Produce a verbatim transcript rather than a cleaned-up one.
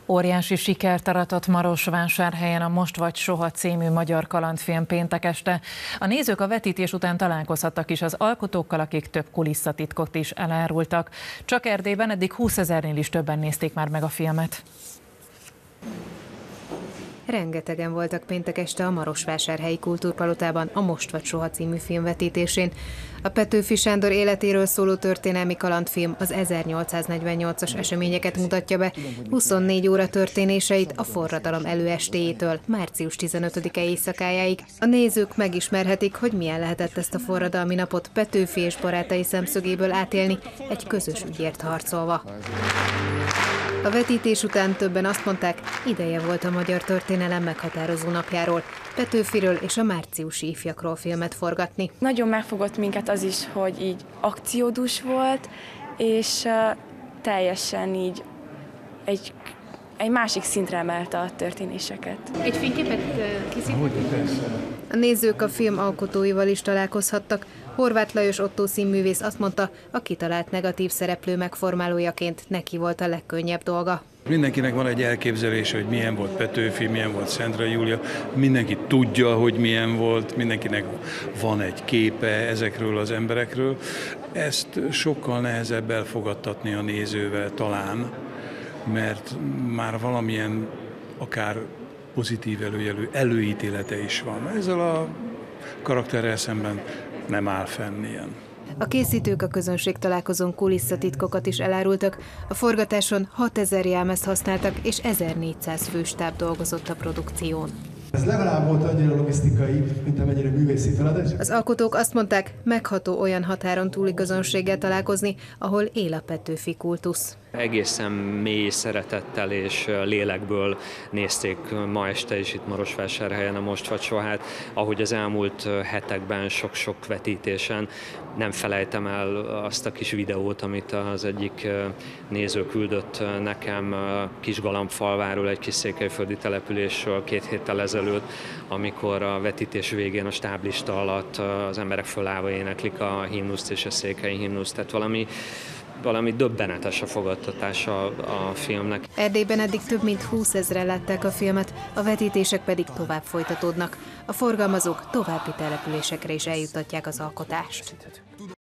Óriási sikert aratott Marosvásárhelyen a Most vagy soha című magyar kalandfilm péntek este. A nézők a vetítés után találkozhattak is az alkotókkal, akik több kulisszatitkot is elárultak. Csak Erdélyben eddig húszezernél is többen nézték már meg a filmet. Rengetegen voltak péntek este a Marosvásárhelyi Kultúrpalotában a Most vagy soha című film vetítésén. A Petőfi Sándor életéről szóló történelmi kalandfilm az ezernyolcszáznegyvennyolcas eseményeket mutatja be, huszonnégy óra történéseit a forradalom előestéjétől március tizenötödike éjszakájáig. A nézők megismerhetik, hogy milyen lehetett ezt a forradalmi napot Petőfi és barátai szemszögéből átélni, egy közös ügyért harcolva. A vetítés után többen azt mondták, ideje volt a magyar történelem meghatározó napjáról, Petőfiről és a márciusi ifjakról filmet forgatni. Nagyon megfogott minket az is, hogy így akciódús volt, és uh, teljesen így egy, egy másik szintre emelte a történéseket. Egy fényképet készítettek? A nézők a film alkotóival is találkozhattak. Horváth Lajos Ottó színművész azt mondta, a kitalált negatív szereplő megformálójaként neki volt a legkönnyebb dolga. Mindenkinek van egy elképzelése, hogy milyen volt Petőfi, milyen volt Szendrei Júlia, mindenki tudja, hogy milyen volt, mindenkinek van egy képe ezekről az emberekről. Ezt sokkal nehezebb elfogadtatni a nézővel talán, mert már valamilyen akár pozitív előjelű előítélete is van. Ezzel a karakterrel szemben nem áll fenn ilyen. A készítők a közönség találkozón kulisszatitkokat is elárultak. A forgatáson hatezer jelmezt használtak, és ezernégyszáz főstáb dolgozott a produkción. Ez legalább volt annyira logisztikai, mint amennyire művészi feladat. Az alkotók azt mondták, megható olyan határon túli közönséggel találkozni, ahol él a Petőfi kultusz. Egészen mély szeretettel és lélekből nézték ma este is itt Marosvásárhelyen a Most vagy sohát, ahogy az elmúlt hetekben sok-sok vetítésen. Nem felejtem el azt a kis videót, amit az egyik néző küldött nekem Kisgalambfalváról, egy kis székelyföldi településről két héttel ezelőtt, amikor a vetítés végén a stáblista alatt az emberek fölállva éneklik a himnuszt és a székely himnuszt, tehát valami valami döbbenetes a fogadtatása a filmnek. Erdélyben eddig több mint húszezren látták a filmet, a vetítések pedig tovább folytatódnak. A forgalmazók további településekre is eljuttatják az alkotást.